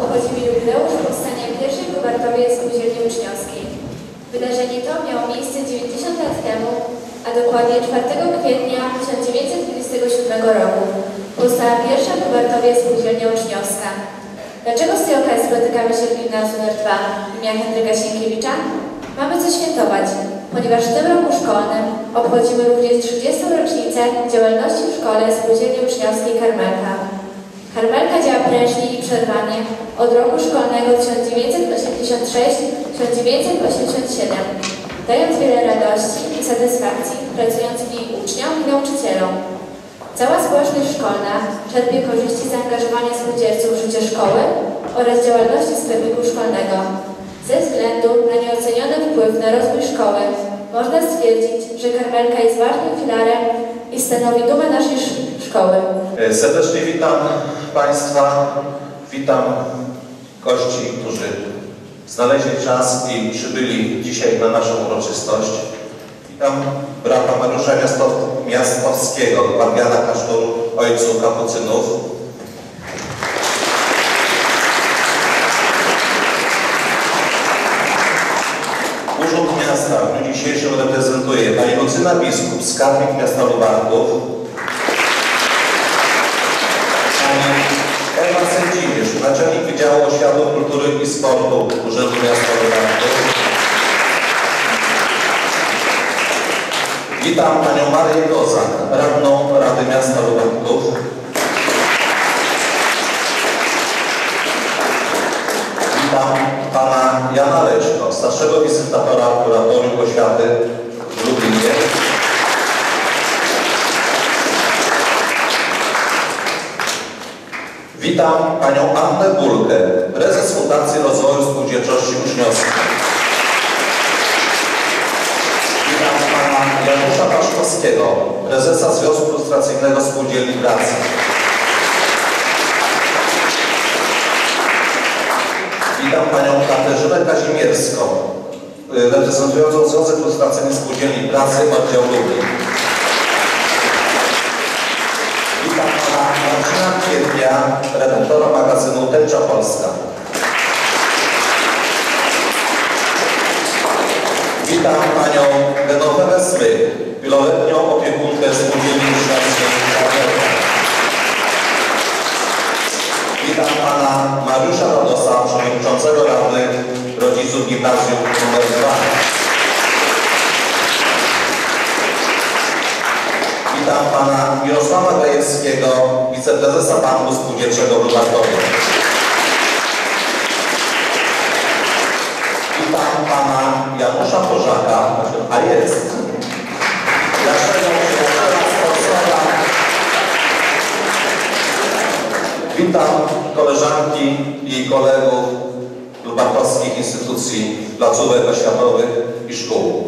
obchodzimy jubileusz powstania pierwszej w Lubartowie Spółdzielni Uczniowskiej. Wydarzenie to miało miejsce 90 lat temu, a dokładnie 4 kwietnia 1927 roku powstała pierwsza w Lubartowie Spółdzielnia Uczniowska. Dlaczego z tej okazji spotykamy się w gimnazjum nr 2 im. Henryka Sienkiewicza? Mamy co świętować, ponieważ w tym roku szkolnym obchodzimy również 30. rocznicę działalności w szkole Spółdzielni Uczniowskiej Karmelka. Karmelka działa prężnie i przerwanie od roku szkolnego 1986-1987, dając wiele radości i satysfakcji pracującym w niej uczniom i nauczycielom. Cała społeczność szkolna czerpie korzyści z zaangażowania spółdzielców w życie szkoły oraz działalności sklepiku szkolnego. Ze względu na nieoceniony wpływ na rozwój szkoły można stwierdzić, że Karmelka jest ważnym filarem i stanowi dumę naszej szkoły. Serdecznie witam Państwa, witam gości, którzy znaleźli czas i przybyli dzisiaj na naszą uroczystość. Witam brata Mariusza Miastowskiego, guardiana klasztoru Ojców Kapucynów. Urząd Miasta w dniu dzisiejszym reprezentuje pani Lucyna Biskup, skarbnik miasta Lubartów, pani Ewa Sędziwierz, naczelnik Wydziału Oświaty, Kultury i Sportu Urzędu Miasta Lubartów. Witam panią Marię Kozak, radną Rady Miasta Lubartów. Witam pana Jana Leczko, starszego wizytatora Kuratorium Oświaty w Lublinie. Witam panią Annę Bulkę, prezes Fundacji Rozwoju Spółdzielczości Uczniowskiej. Witam pana Janusza Paszkowskiego, prezesa Związku Ilustracyjnego Spółdzielni Pracy. Witam panią Katarzynę Kazimierską, reprezentującą Związek Ilustracyjny Spółdzielni Pracy oddział Lublin. Witam pana Marcina Kwietnia, redaktora magazynu Tęcza Polska. Witam panią Genowefę Smyk, wieloletnią opiekunkę Spółdzielni Uczniowskiej Karmelka. Witam pana Mariusza Radosa, przewodniczącego Rady Rodziców Gimnazjum nr 2. Witam pana Mirosława Gajewskiego, wiceprezesa Banku Spółdzielczego w Lubartowie. Witam pana Janusza Pożaka, a jest, naszego przyjaciela, sponsora. Witam koleżanki i kolegów lubartowskich instytucji, placówek oświatowych i szkół.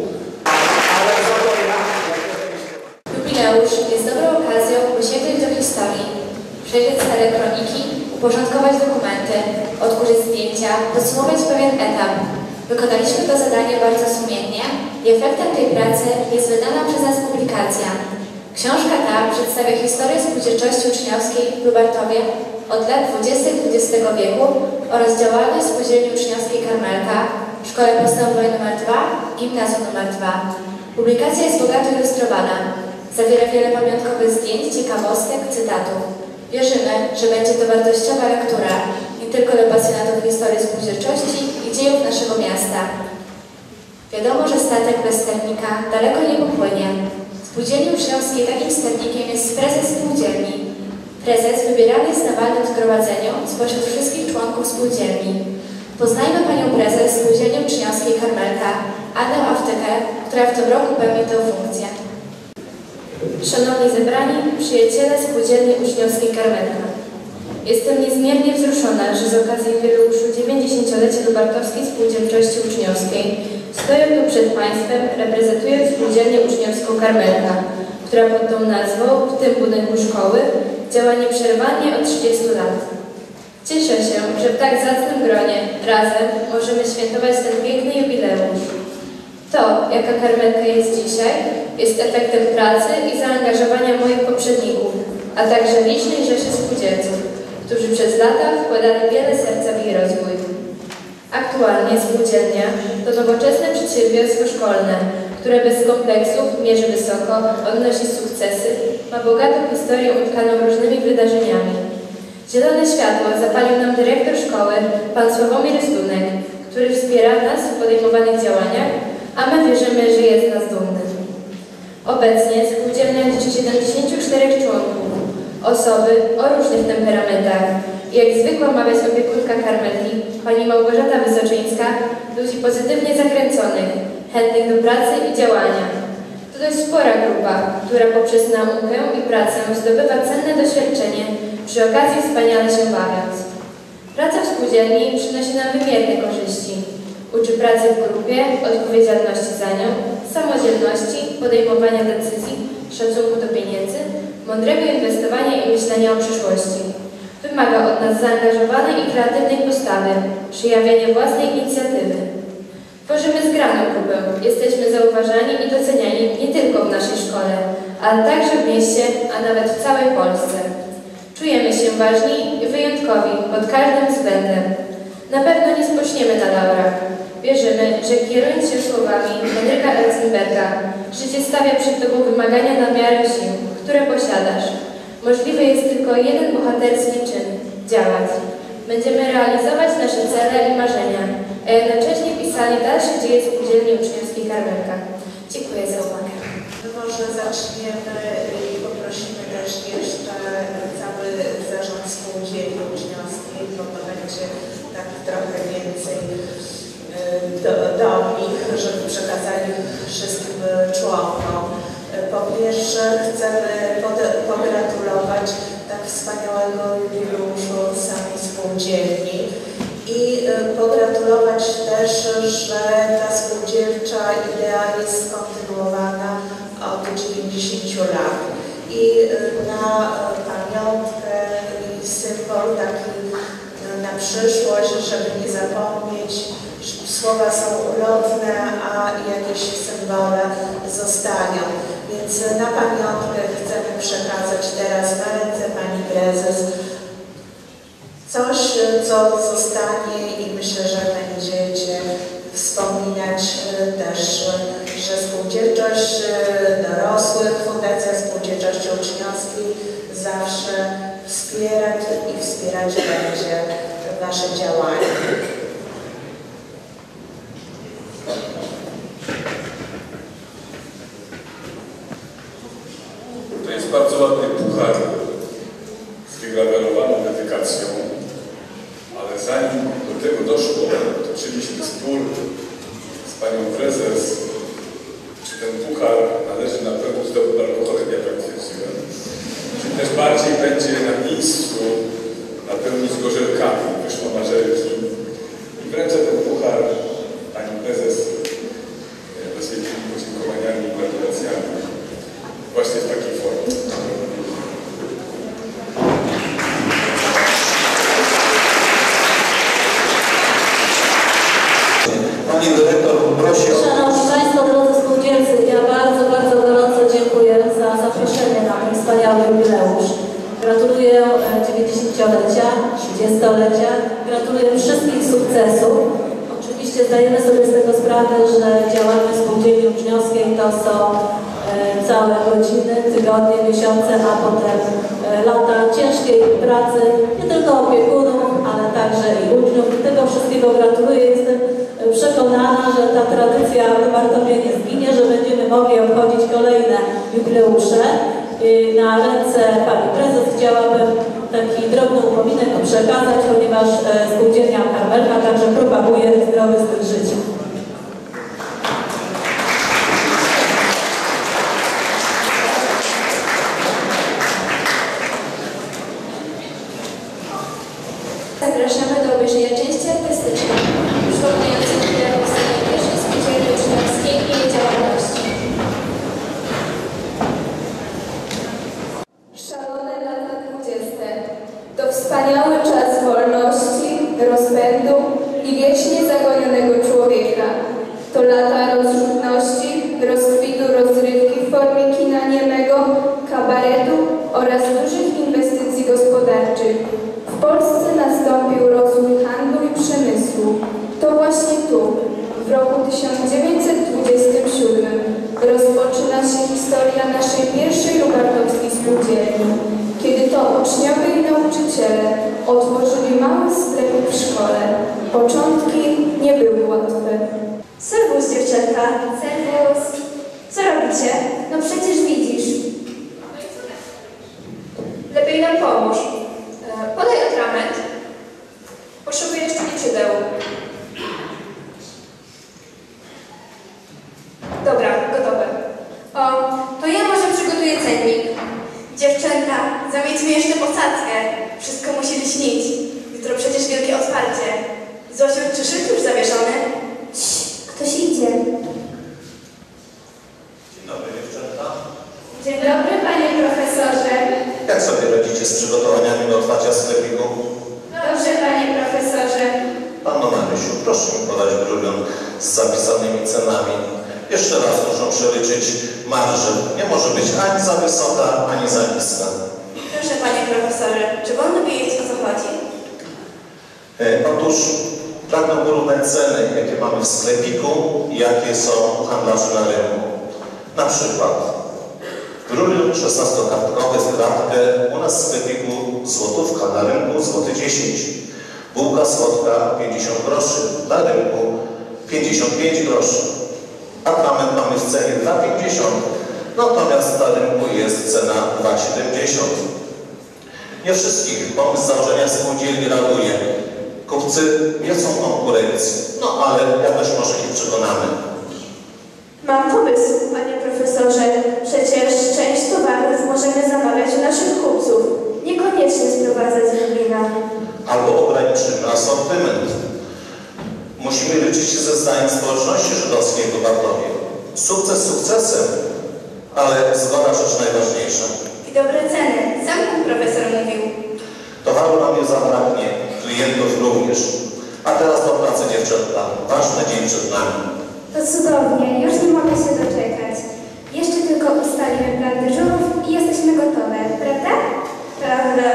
Jubileusz jest dobrą okazją, by sięgnąć do historii, przejrzeć stare kroniki, uporządkować dokumenty, odkurzyć zdjęcia, podsumować pewien etap. Wykonaliśmy to zadanie bardzo sumiennie i efektem tej pracy jest wydana przez nas publikacja. Książka ta przedstawia historię spółdzielczości uczniowskiej w Lubartowie od lat 20. XX wieku oraz działalność Spółdzielni Uczniowskiej Karmelka w Szkole Podstawowej nr 2 i Gimnazjum nr 2. Publikacja jest bogato ilustrowana. Zawiera wiele pamiątkowych zdjęć, ciekawostek, cytatów. Wierzymy, że będzie to wartościowa lektura nie tylko dla pasjonatów historii spółdzielczości i dziejów naszego miasta. Wiadomo, że statek bez sternika daleko nie popłynie. W Spółdzielni Uczniowskiej takim sternikiem jest prezes spółdzielni. Prezes wybierany jest na walnym zgromadzeniu spośród wszystkich członków spółdzielni. Poznajmy panią prezes Spółdzielni Uczniowskiej Karmelka, Annę Awtykę, która w tym roku pełni tę funkcję. Szanowni zebrani, przyjaciele Spółdzielni Uczniowskiej Karmelka. Jestem niezmiernie wzruszona, że z okazji jubileuszu 90-lecia Lubartowskiej Spółdzielczości Uczniowskiej stoję tu przed Państwem, reprezentując Spółdzielnię Uczniowską Karmelka, która pod tą nazwą, w tym budynku szkoły, działa nieprzerwanie od 30 lat. Cieszę się, że w tak zacnym gronie razem możemy świętować ten piękny jubileusz. To, jaka Karmelka jest dzisiaj, jest efektem pracy i zaangażowania moich poprzedników, a także licznej rzeszy spółdzielców, którzy przez lata wkładali wiele serca w jej rozwój. Aktualnie spółdzielnia to nowoczesne przedsiębiorstwo szkolne, które bez kompleksów mierzy wysoko, odnosi sukcesy, ma bogatą historię utkaną różnymi wydarzeniami. Zielone światło zapalił nam dyrektor szkoły, pan Sławomir Zdunek, który wspiera nas w podejmowanych działaniach, a my wierzymy, że jest nas dumny. Obecnie spółdzielnia liczy 74 członków, osoby o różnych temperamentach. Jak zwykła mawiać opiekunka Karmelki, pani Małgorzata Wysoczyńska, ludzi pozytywnie zakręconych, chętnych do pracy i działania. To dość spora grupa, która poprzez naukę i pracę zdobywa cenne doświadczenie, przy okazji wspaniale się bawiąc. Praca w spółdzielni przynosi nam wymierne korzyści. Uczy pracy w grupie, odpowiedzialności za nią, samodzielności, podejmowania decyzji, szacunku do pieniędzy, mądrego inwestowania i myślenia o przyszłości. Wymaga od nas zaangażowanej i kreatywnej postawy, przejawienia własnej inicjatywy. Tworzymy zgraną grupę, jesteśmy zauważani i doceniani nie tylko w naszej szkole, ale także w mieście, a nawet w całej Polsce. Czujemy się ważni i wyjątkowi pod każdym względem. Na pewno nie spoczniemy na laurach. Wierzymy, że kierując się słowami Henryka Elzenberga, życie stawia przed Tobą wymagania na miarę sił, które posiadasz. Możliwy jest tylko jeden bohaterski czyn – działać. Będziemy realizować nasze cele i marzenia, a jednocześnie pisali dalsze dzieje spółdzielni uczniowskiej Karmelka. Dziękuję za uwagę. Może zaczniemy i poprosimy też jeszcze cały zarząd spółdzielni uczniowskiej, bo to będzie tak trochę więcej do nich, żeby przekazali wszystkim członkom. Po pierwsze chcemy pogratulować tak wspaniałego jubileuszu samej spółdzielni i pogratulować też, że ta spółdzielcza idea jest kontynuowana od 90 lat. I na pamiątkę i symbol taki na przyszłość, żeby nie zapomnieć, słowa są ulotne, a jakieś symbole zostaną. Więc na pamiątkę chcemy przekazać teraz na ręce pani prezes coś, co zostanie i myślę, że będziecie wspominać też, że spółdzielczość dorosłych, Fundacja Spółdzielczości Uczniowskiej zawsze wspierać i wspierać będzie wasze działania. To jest bardzo ładny puchar z wygrawerowaną dedykacją, ale zanim do tego doszło, toczyliśmy spór z panią prezes, czy ten puchar należy napełnić dobrym alkoholem, ja tak twierdziłem, czy też bardziej będzie na miejscu napełnić go żelkami, wyszło na żelki i wręczę ten puchar pani prezes z wielkimi podziękowaniami i gratulacjami właśnie w takiej formie. Pani dyrektor prosi o... Szanowni Państwo, drodzy spółdzielcy, ja bardzo, bardzo gorąco dziękuję za zaproszenie na ten wspaniały jubileusz. Gratuluję 90-lecia, 30-lecia, gratuluję wszystkich sukcesów. Oczywiście zdajemy sobie z tego sprawę, że działalność spółdzielni uczniowskiej to są całe godziny, tygodnie, miesiące, a potem lata ciężkiej pracy, nie tylko opiekunów, ale także i uczniów. Tego wszystkiego gratuluję. Jestem przekonana, że ta tradycja w Bartowie nie zginie, że będziemy mogli obchodzić kolejne jubileusze. Na ręce pani prezes chciałabym taki drobny upominek przekazać, ponieważ spółdzielnia Karmelka także propaguje zdrowy styl życia. Zapraszamy do obejrzenia części artystycznej, przypominającej chwilę powstania pierwszej spółdzielni uczniowskiej i jej działalności. Szalone lata 20. To wspaniały czas wolności, rozpędu i wiecznie zagonionego człowieka. To lata rozrzutności, rozkwitu rozrywki w formie kina niemego, kabaretu oraz dużych inwestycji gospodarczych. W Polsce nastąpił rozwój handlu i przemysłu. To właśnie tu, w roku 1927, rozpoczyna się historia naszej pierwszej lubartowskiej spółdzielni, kiedy to uczniowie i nauczyciele otworzyli mały sklepik w szkole. Początki nie były łatwe. Serwus, dziewczęta. Serwus. Co robicie? No przecież widzisz. Lepiej nam pomóż. Podaj atrament. Potrzebuję jeszcze liczydeł. Dobra, gotowe. O, to ja może przygotuję cennik. Dziewczęta, zamiećmy jeszcze posadzkę. Wszystko musi lśnić. Jutro przecież wielkie otwarcie. Zosiu, czy szyld już zawieszony? Ktoś idzie. Dzień dobry, dziewczęta. Dzień dobry, panie profesorze. Jak sobie radzicie z przygotowaniami do otwarcia sklepiku? Dobrze, panie profesorze. Panno Marysiu, proszę mi podać grulion z zapisanymi cenami. Jeszcze raz muszę przeliczyć marżę. Nie może być ani za wysoka, ani za niska. Proszę, panie profesorze, czy wolno wiedzieć, o co chodzi? Otóż pragnę porównać ceny, jakie mamy w sklepiku i jakie są u handlarzy na rynku. Na przykład grulion 16-kartkowy w kratkę u nas w sklepiku złotówka, na rynku złoty 10. Bułka słodka 50 groszy, na rynku 55 groszy. Atrament mamy w cenie 2,50, natomiast na rynku jest cena 2,70. Nie wszystkich pomysł założenia spółdzielni raduje. Kupcy nie są konkurencji, no ale jakoś może ich przekonamy. Mam pomysł, panie profesorze. Przecież część towarów możemy zamawiać u naszych kupców. Niekoniecznie sprowadzać z Lublina. Albo ograniczymy asortyment. Musimy liczyć się ze zdaniem społeczności żydowskiej w Lubartowie. Sukces sukcesem, ale zgoda rzecz najważniejsza. I dobre ceny. Sam pan profesor mówił. Towaru nam nie zabraknie, klientów również. A teraz do pracy, dziewczęta. Ważny dzień przed nami. To cudownie, już nie mogę się doczekać. Jeszcze tylko ustalimy plan dyżurów i jesteśmy gotowe, prawda? Prawda.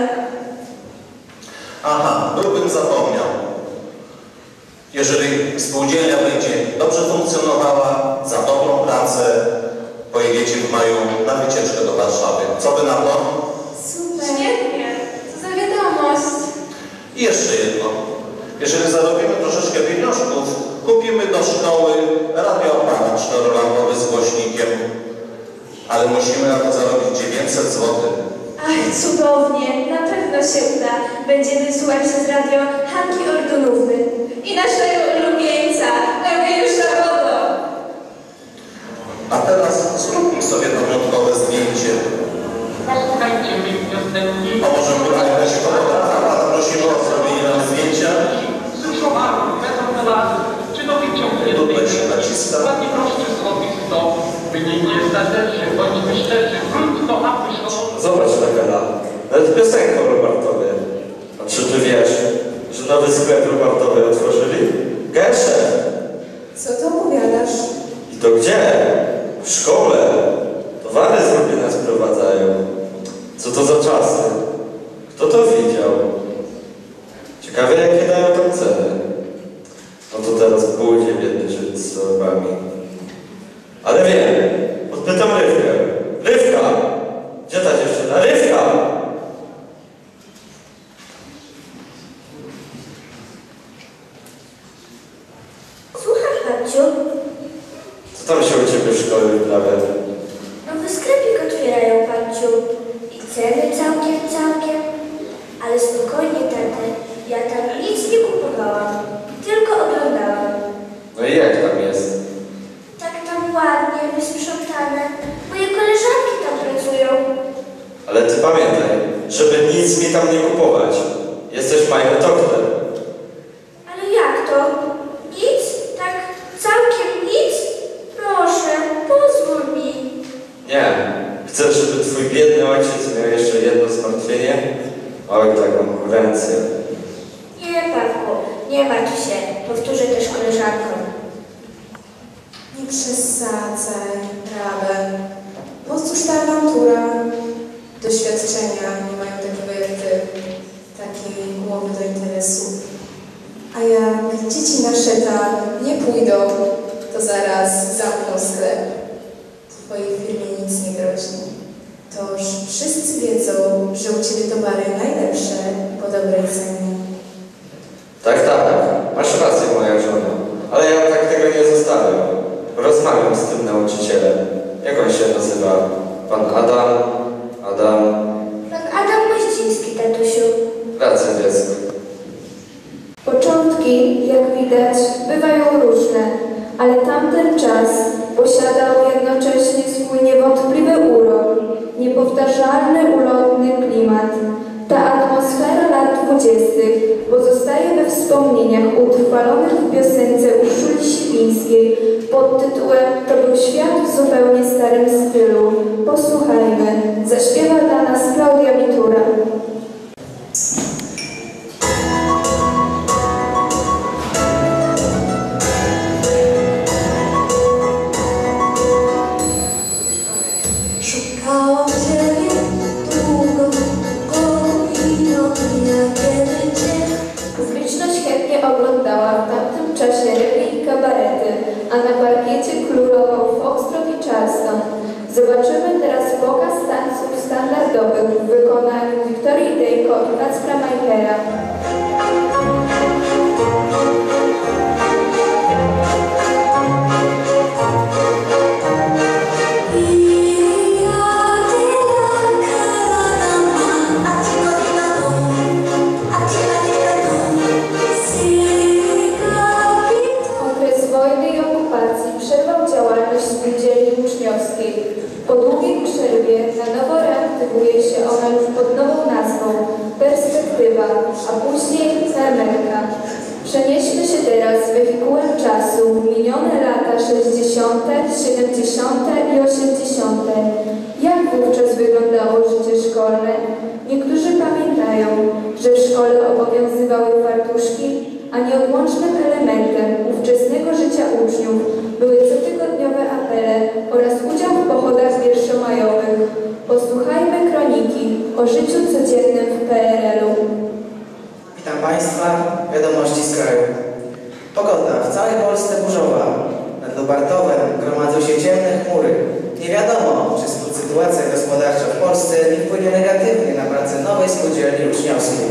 Aha, byłbym zapomniał. Jeżeli spółdzielnia będzie dobrze funkcjonowała, za dobrą pracę, pojedziecie w maju na wycieczkę do Warszawy. Co wy na to? Super. Świetnie. Co za wiadomość. I jeszcze jedno. Jeżeli zarobimy troszeczkę pieniążków, kupimy do szkoły radioaparat 4-lampowy z głośnikiem, ale musimy na to zarobić 900 zł. Ach, cudownie. Na pewno się uda. Będziemy słuchać przez radio Hanki Ordunówny. I naszego ulubieńca, Eugeniusza Wodo. A teraz zróbmy sobie pamiątkowe zdjęcie. Posłuchajcie mych piosenki. A może była jakaś fotografa? Pana prosimy o zrobienie nam zdjęcia. Suszowaru, bezopelaru, czy do wyciągniętej Tutaj się naciska. ładnie proszczy złotych 100. By niej nie zdarzeczy, bądźmy szczerzy, wróć do apy szkolnej. Zobacz, Legala, nawet piosenka o Lubartowie. A czy ty wiesz, że nowy sklep Lubartowy otworzyli? Gesze! Co to opowiadasz? I to gdzie? W szkole. Towary z Lublina sprowadzają. Co to za czasy? Kto to widział? Ciekawe, jakie dają tam ceny. No to teraz pójdzie biedny Żyd z torbami. Ale wiem, odpytam Rywkę. Rywka! Gdzie ta dziewczyna? Rywka! Słuchaj, babciu. Co tam się u ciebie w szkole wyprawia? Nowy sklepik otwierają, babciu. I ceny całkiem. Ale spokojnie, tatę. Ja tam nic nie kupowałam. Tylko oglądałam. No i jak tam jest? Tak tam ładnie, wysprzątane. Moje koleżanki tam pracują. Ale ty pamiętaj, żeby nic mi tam nie kupować. Jesteś fajny doktor. Ale jak to? Nic? Tak całkiem nic? Proszę, pozwól mi. Nie. Chcesz, żeby twój biedny ojciec miał jeszcze jedno zmartwienie? Oj, taką konkurencję. Nie, Pawku, nie martw się. Powtórzę też koleżankom. Nie przesadzaj, Rabel. Po cóż ta awantura? Doświadczenia nie mają takiego jak ty. Takiej pójdą, to zaraz zamkną sklep. Twojej firmie nic nie grozi. Toż wszyscy wiedzą, że u Ciebie towary najlepsze po dobrej cenie. Tak, masz rację, moja żona. Ale ja tak tego nie zostawiam. Rozmawiam z tym nauczycielem. Jak on się nazywa? Pan Adam? Pan Adam Moździński, tatusiu. Racja, dziecko. Początki, jak widać, bywają różne, ale tamten czas posiadał jednocześnie swój niewątpliwy urok, niepowtarzalny, ulotny klimat. Ta atmosfera lat 20. pozostaje we wspomnieniach utrwalonych w piosence Urszuli Siwińskiej pod tytułem „To był świat w zupełnie starym stylu”. Posłuchajmy, zaśpiewa dla nas Klaudia Mitura. Szukałam Ciebie długo, Publiczność chętnie oglądała w tamtym czasie rewy i kabarety, a na parkiecie królował foxtrot i charleston. Zobaczymy teraz pokaz tańców standardowych w wykonaniu Wiktorii Dejko i Kacpra Majchera. Przerwał działalność spółdzielni uczniowskiej. Po długiej przerwie na nowo reaktywuje się ona już pod nową nazwą Perspektywa, a później Fermenka. Przenieśmy się teraz wehikułem czasu w minione lata 60., 70. i 80. Jak wówczas wyglądało życie szkolne? Niektórzy pamiętają, że w szkole obowiązywały fartuszki, a nieodłącznym elementem ówczesnego życia uczniów były cotygodniowe apele oraz udział w pochodach pierwszomajowych. Posłuchajmy kroniki o życiu codziennym w PRL-u. Witam Państwa, wiadomości z kraju. Pogoda w całej Polsce burzowa. Nad Lubartowem gromadzą się ciemne chmury. Nie wiadomo, czy sytuacja gospodarcza w Polsce nie wpłynie negatywnie na pracę nowej spółdzielni uczniowskiej.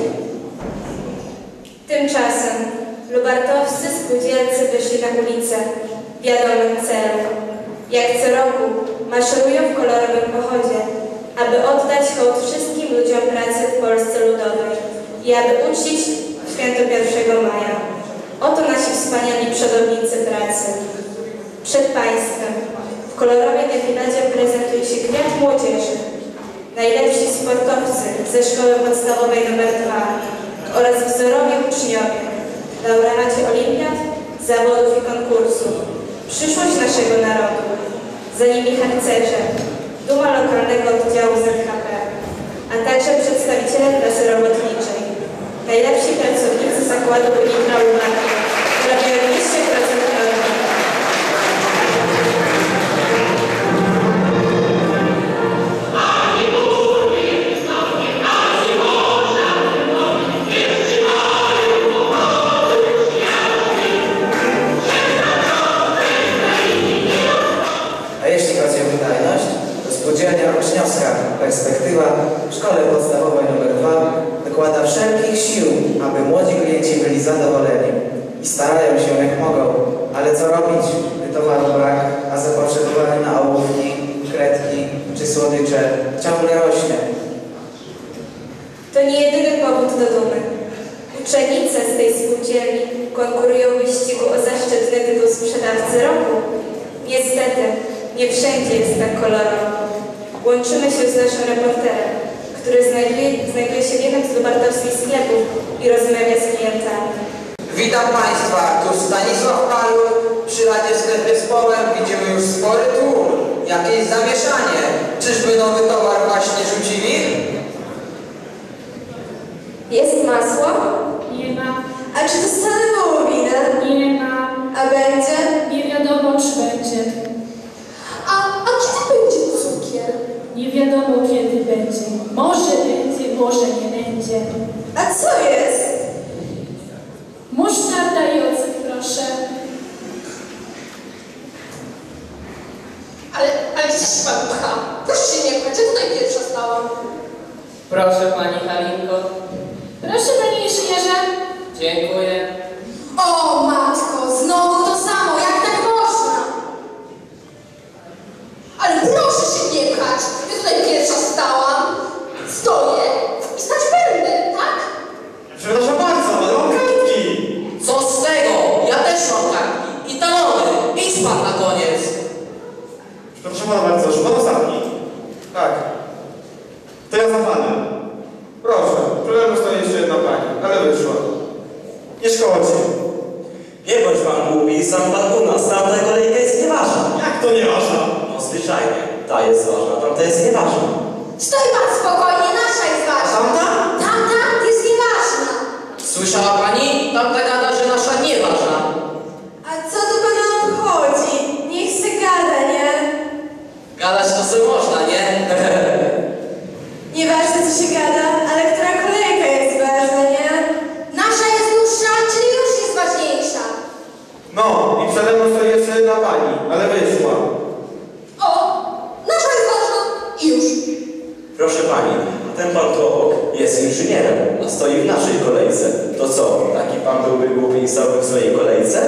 Tymczasem lubartowscy spółdzielcy wyszli na ulicę w wiadomym celu. Jak co roku maszerują w kolorowym pochodzie, aby oddać hołd wszystkim ludziom pracy w Polsce Ludowej i aby uczcić święto 1 maja. Oto nasi wspaniali przodownicy pracy. Przed Państwem w kolorowej defiladzie prezentuje się kwiat młodzieży, najlepsi sportowcy ze szkoły podstawowej nr 2 oraz wzorowi uczniowie, laureaci olimpiad, zawodów i konkursów, przyszłość naszego narodu. Za nimi harcerze, duma lokalnego oddziału ZHP, a także przedstawiciele klasy robotniczej, najlepsi pracownicy zakładu Unitra Lubartów, prawie 200% normy. Spółdzielnia uczniowska Perspektywa w szkole podstawowej nr 2 dokłada wszelkich sił, aby młodzi klienci byli zadowoleni i starają się jak mogą, ale co robić, gdy towaru brak, a zapotrzebowanie na ołówki, kredki czy słodycze ciągle rośnie. To nie jedyny powód do dumy. Uczennice z tej spółdzielni konkurują w wyścigu o zaszczytny tytuł sprzedawcy roku. Niestety, nie wszędzie jest tak kolorowo. Łączymy się z naszym reporterem, który znajduje się w jednym z lubartowskich sklepów i rozmawia z klientami. Witam Państwa, tu Stanisław Paluch. Przy Radzie w sklepie z Połem widzimy już spory tłum. Jakieś zamieszanie. Czyżby nowy towar właśnie rzucili? Jest masło? Nie ma. A czy dostanę wołowinę? Nie ma. A będzie? Nie wiadomo, czy będzie. A kiedy będzie cukier? Nie wiadomo, kiedy będzie. Może będzie, może nie będzie. A co jest? Musztarda i ocet, proszę. Ale gdzieś się pan pcha? Proszę się nie pchać, ja tutaj pierwsza stałam. Proszę pani Halinko. Proszę panie inżynierze. Dziękuję. O matko, znowu to samo, jak tak można? Ale proszę się nie pchać, ja tutaj pierwsza stałam. Stoję i stać będę, tak? Przepraszam bardzo, ale mam kartki. Co z tego? Ja też mam kartki. I talony. Idź pan na koniec. Przepraszam pana bardzo, że pan ostatni. Tak. To ja za panem. Proszę, przede mną stoi jeszcze jedna pani, ale wyszła. Nie szkodzi. Nie bądź pan głupi, sam pan u nas, tamta kolejka jest nieważna. Jak to nieważna? No zwyczajnie, ta jest ważna, tamta jest nieważna. Stoi pan spokojnie, nasza jest ważna. Tamta? Tamta jest nieważna. Słyszała pani? Tamta gada, że nasza nieważna. A co tu pana obchodzi? Niech se gada, nie? Gadać to sobie można, nie? Nieważne co się gada, ale która kolejka jest ważna, nie? Nasza jest dłuższa, czyli już jest ważniejsza. No, i przede mną stoi jeszcze jedna pani, ale wyszła. O, nasza jest ważna i już. Proszę pani, a ten pan tu obok jest inżynierem, a stoi w naszej kolejce. To co, taki pan byłby głupi i stałby w swojej kolejce?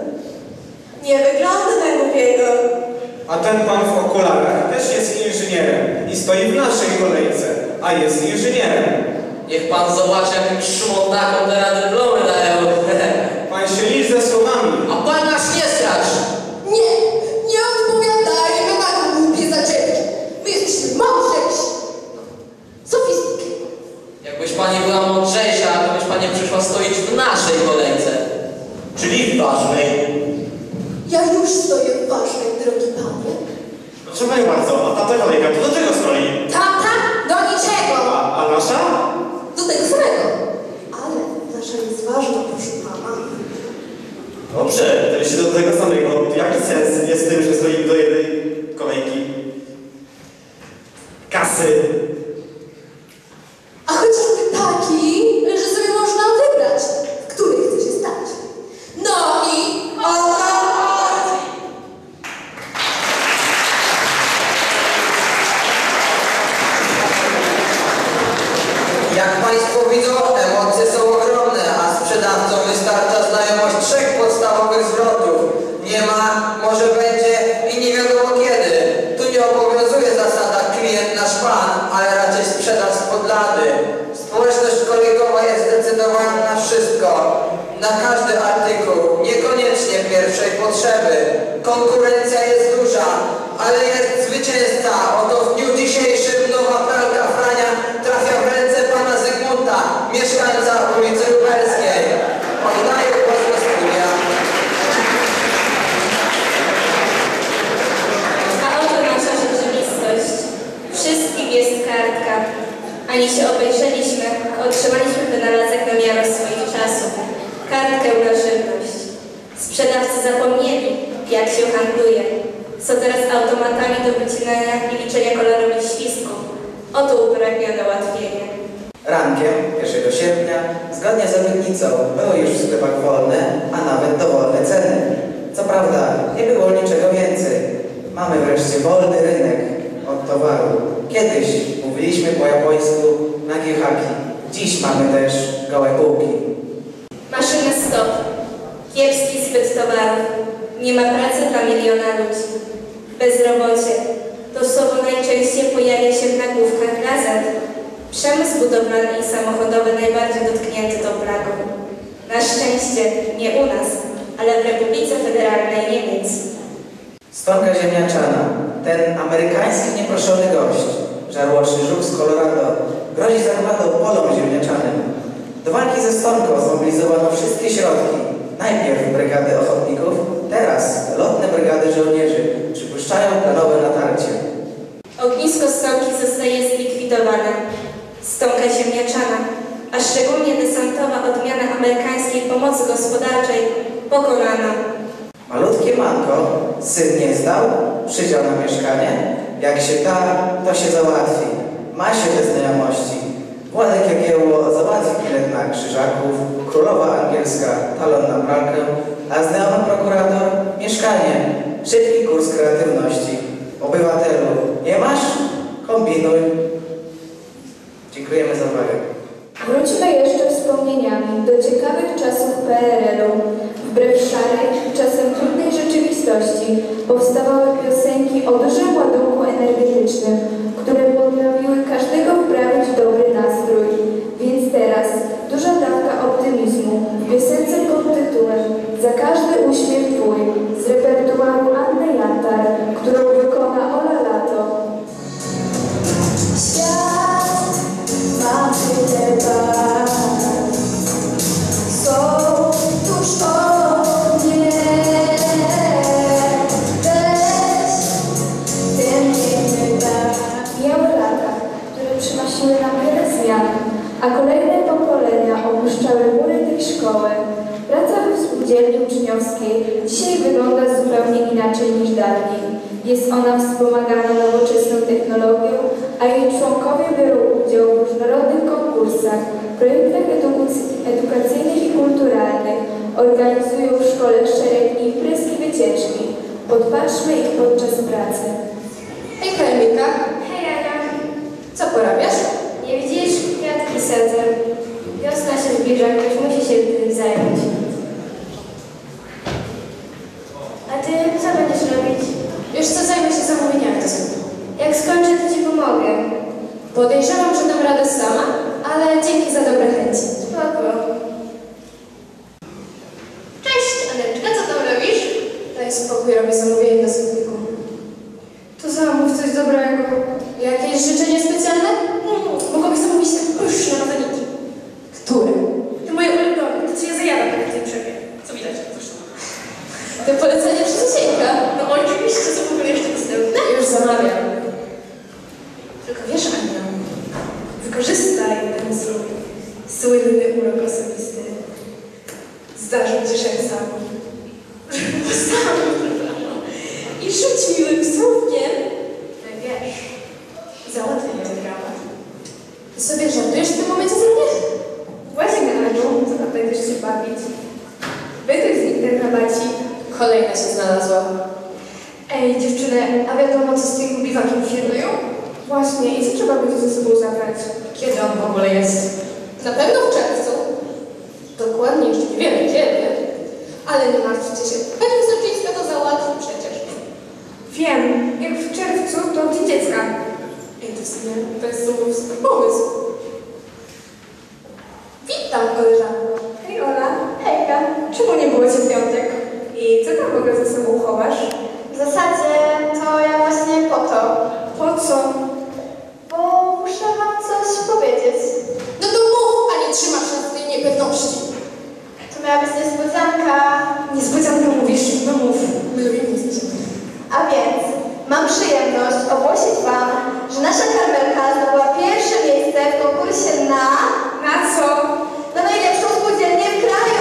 Nie wygląda na głupiego. A ten pan w okularach też jest inżynierem i stoi w naszej kolejce, a jest inżynierem. Niech pan zobaczy, jakim szmontakom teraz dyplomy dają. Pan się liczy ze słowami. A pan nas nie stracz. Nie odpowiadajmy na głupie zaczepki. My jesteśmy mądrzejsi. Sofistyki. Jakbyś pani była mądrzejsza, to byś pani przyszła stoić w naszej kolejce. Czyli w ważnej. Ja już stoję w ważnej, drogi panie. Proszę pani bardzo, a tamta kolejka to do czego stoi? Tamta? Do niczego. A nasza? Do tego samego. Ale nasza jest ważna, proszę pana. Dobrze, to jeśli do tego samego, to jaki sens jest w tym, że stoimy do jednej kolejki? Kasy. A chociażby taki, że sobie można wybrać, w której chce się stać. No i o to chodzi. Jak Państwo widzą, emocje są ogromne, a sprzedawcom wystarcza znajomość 3 podstawowych zwrotów. Nie ma, może będzie i nie wiadomo kiedy. Tu nie obowiązuje zasada klient nasz pan, ale raczej sprzedaż spod lady. Społeczność kolejkowa jest zdecydowana na wszystko, na każdy artykuł, niekoniecznie pierwszej potrzeby. Konkurencja jest duża, ale jest zwycięzca. Oto w dniu dzisiejszym nowa pralka Frania trafia w ręce pana Zygmunta, mieszkańca ulicy Lubelskiej. Oddaję głos do studia. A oto nasza rzeczywistość. Wszystkim jest kartka. Ani się obejrzeliśmy, a otrzymaliśmy wynalazek na miarę swoich czasów. Kartkę na żywność. Sprzedawcy zapomnieli, jak się handluje. Są teraz automatami do wycinania i liczenia kolorowych świstków. Oto upragnione ułatwienie. Rankiem 1 sierpnia, zgodnie z obietnicą, były już w sklepach wolne, a nawet dowolne ceny. Co prawda, nie było niczego więcej. Mamy wreszcie wolny rynek od towaru. Kiedyś mówiliśmy po japońsku nagie haki. Dziś mamy też gołe półki. Maszyny stop. Kiepski zbyt towarów. Nie ma pracy dla miliona ludzi. Bezrobocie. To słowo najczęściej pojawia się w nagłówkach gazet. Przemysł budowlany i samochodowy najbardziej dotknięty tą plagą. Na szczęście nie u nas, ale w Republice Federalnej Niemiec. Stonka ziemniaczana, ten amerykański nieproszony gość, żarłoczny żuk z Colorado, grozi zagładą polom ziemniaczanym. Do walki ze stonką zmobilizowano wszystkie środki. Najpierw brygady ochotników, teraz lotne brygady żołnierzy przypuszczają planowe natarcie. Ognisko stonki zostaje zlikwidowane. Stonka ziemniaczana, a szczególnie desantowa odmiana amerykańskiej pomocy gospodarczej pokonana. Malutkie manko, syn nie zdał, przydział na mieszkanie. Jak się da, to się załatwi. Ma się te znajomości. Władek Jagiełło załatwi bilet na Krzyżaków, królowa angielska talon na pralkę, a znajomy prokurator mieszkanie. Szybki kurs kreatywności. muzycznym, które potrafiły każdego wprawić w dobry nastrój. Więc teraz duża dawka optymizmu w piosence pod tytułem Za każdy uśmiech Twój z repertuaru Anny Jantar, którą wykona Ola Lato. Świat ma tyle barw, są tuż obok mnie. Weź ten piękny barw. Mijały lata, które przynosiły nam wiele zmian, a kolejne pokolenia opuszczały mury tej szkoły. Praca w spółdzielni uczniowskiej dzisiaj wygląda zupełnie inaczej niż dawniej. Jest ona wspomagana nowoczesną technologią, a jej członkowie biorą udział w różnorodnych konkursach, projektach edukacyjnych i kulturalnych, organizują w szkole szereg imprez i wycieczki. Podpatrzmy ich podczas pracy. Hej Kamilka. Hej Aga. Co porabiasz? Nie widzisz? Kwiatki sadzę. Wiosna się zbliża, ktoś musi się tym zająć. A ty co będziesz robić? Wiesz co, zajmę się zamówieniami do sklepu. Jak skończę, to ci pomogę. Podejrzewam, że dam radę sama, ale dzięki za dobre chęci. Spoko. Cześć, Aneczka, co tam robisz? Daj spokój, robię zamówienie do sklepu. To zamów coś dobrego. Jakieś życzenie specjalne? Mogłabyś zamówić te pyszne rodzeniki. Które? Te moje ulubione, to co ja zajadam tak w tej przerwie. Co widać zresztą. Te polecenie przez Zosieńka? No oczywiście, są w ogóle jeszcze dostępne. Już zamawiam. Tylko wiesz, Ania, wykorzystaj ten swój słynny urok osobisty. Zdarzył ci się sam. I rzuć miłym słówkiem. No wiesz, załatwię mi ten dramat. Ty sobie żartujesz w tym momencie ze mnie? Właśnie, Aniu, co tam będziesz się bawić? Wytyk z nich ten rabacik. Kolejna się znalazła. Ej, dziewczyny, a wiadomo co z tym biwakiem firmują? Właśnie, i co trzeba będzie ze sobą zabrać? Kiedy on w ogóle jest? Na pewno w czerwcu. Dokładnie, jeszcze nie wiemy kiedy. Ale nie martwcie się, pani Soczyńska to załatwi przecież. Wiem, jak w czerwcu to Dzień Dziecka. Ej, to jest super pomysł. Witam, koleżanko. Hej, Ola. Hejka. Czemu nie było cię w piątek? I co tam w ogóle ze sobą chowasz? W zasadzie to ja właśnie po to. Po co? Bo muszę wam coś powiedzieć. No to mów, a nie trzymasz się w tej niepewności. To miała być niespodzianka. Niespodzianka mówisz? No mów. My lubimy niespodziankę. A więc mam przyjemność ogłosić wam, że nasza Karmelka zdobyła pierwsze miejsce w konkursie na... Na co? Na najlepszą spółdzielnię w kraju!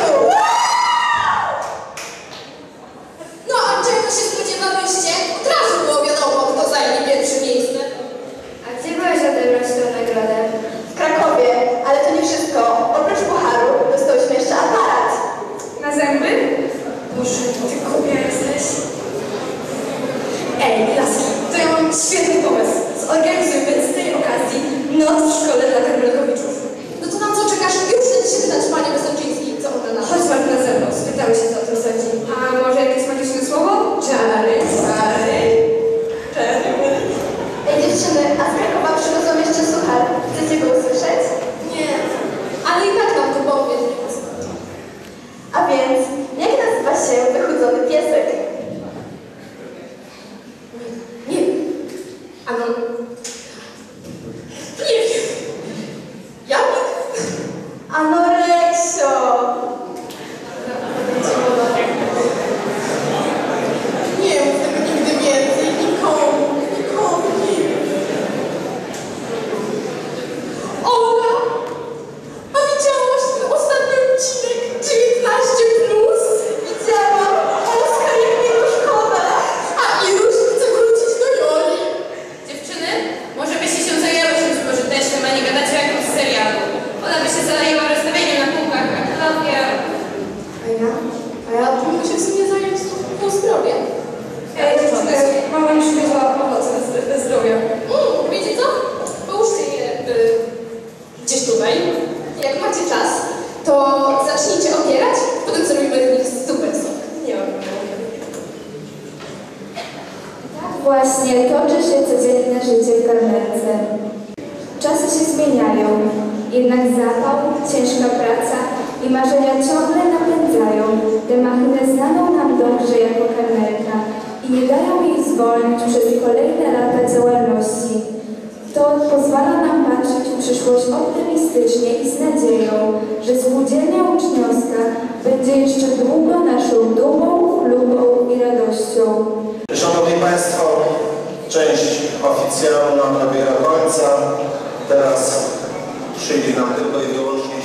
No a czego się spodziewałyście? Od razu było wiadomo, kto zajmie pierwsze miejsce. A gdzie byłeś odebrać tę nagrodę? W Krakowie, ale to nie wszystko. Oprócz pucharu dostałeś jeszcze aparat. Na zęby? Boże, ty kupia jesteś. Ej, laski, to ja mam świetny pomysł. Zorganizujmy z tej okazji noc w szkole dla Karmelkowiczów. No to na co czekasz? Już chcę się pytać panie Wysoczyński, co ona na... Chodź Mark na zewnątrz, spytamy się, co o tym sądzi. A może jakieś magiczne słowo? Czary, czary. Czary. Ej dziewczyny, a z Krakowa przywiozą jeszcze suchar. Chcecie go usłyszeć? Nie, ale i tak nam to powie. A więc, jak nazywa się wychudzony piesek? Nie. Ano... Nie wiem. Jabłek? Anoreksio! Nie mów tego nigdy więcej. Nikomu. Nikomu nie. Ola! A widziałaś ten ostatni odcinek 19+? Widziałam! Oskar, jak mi to szkoda! A Iruś chce wrócić do Joli. Dziewczyny, toczy się codzienne życie w Garnence. Czasy się zmieniają, jednak zapał, ciężka praca i marzenia ciągle napędzają tę machinę znaną nam dobrze jako Karmelka i nie dają jej zwolnić przez kolejne lata działalności. To pozwala nam patrzeć w przyszłość optymistycznie i z nadzieją, że spółdzielnia uczniowska będzie jeszcze długo naszą dumą, chlubą i radością. Szanowni Państwo, część oficjalna dobiera końca. Teraz przyjdzie nam tylko i wyłącznie